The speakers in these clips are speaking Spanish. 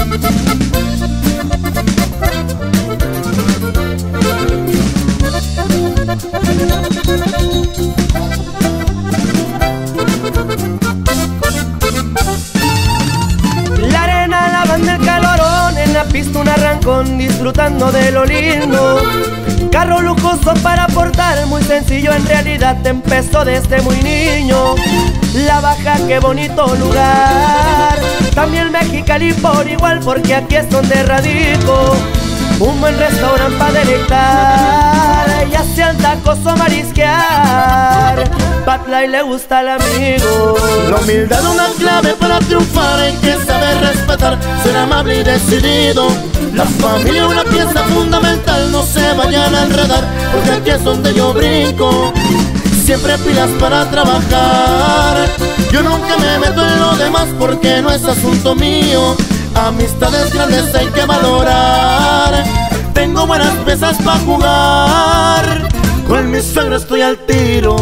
La arena lavando el calorón, en la pista un arrancón, disfrutando de lo lindo. Carro lujoso para portar, muy sencillo en realidad, empezó desde muy niño. La Baja, qué bonito lugar, también Mexicali por igual, porque aquí es donde radico. Un buen restaurante para deleitar, ya sean tacos o marisquear. Patlay le gusta al amigo. La humildad una clave para triunfar, hay que saber respetar, ser amable y decidido. La familia una pieza fundamental, no se vayan a enredar, porque aquí es donde yo brinco. Siempre pilas para trabajar, yo nunca me meto en lo demás porque no es asunto mío. Amistades grandes hay que valorar, tengo buenas piezas para jugar, con mi suegro estoy al tiro.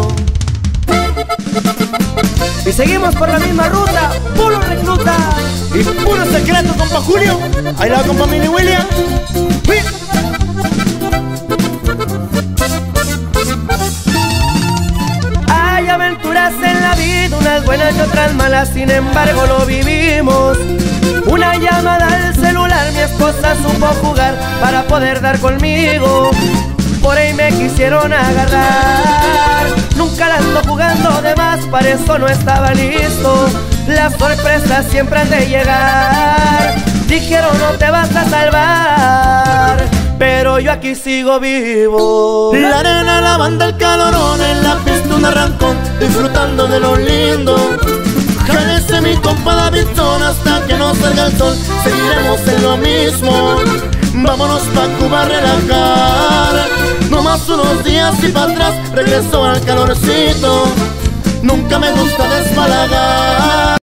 Y seguimos por la misma ruta, puro recluta y puro secreto, compa Julio. Ahí la compa Mini William. Hay aventuras en la vida, unas buenas y otras malas, sin embargo lo vivimos. Una llamada al celular, mi esposa supo jugar para poder dar conmigo. Por ahí me quisieron agarrar, nunca la ando jugando de más, para eso no estaba listo. Las sorpresas siempre han de llegar, dijeron no te vas a salvar, pero yo aquí sigo vivo. La arena lavando el calorón, en la pista un arrancón, disfrutando de lo lindo. Jálese mi compa Davidson hasta que no salga el sol, seguiremos en lo mismo. Vámonos pa' Cuba a relajar, no más unos días y pa' atrás regreso al calorcito. Nunca me gusta desfalagar,